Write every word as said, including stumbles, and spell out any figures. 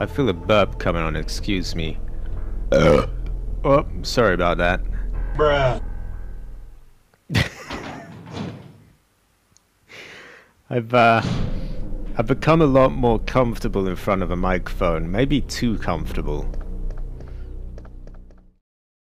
I feel a burp coming on, excuse me. Uh. Oh, sorry about that. Bruh. I've, uh... I've become a lot more comfortable in front of a microphone. Maybe too comfortable.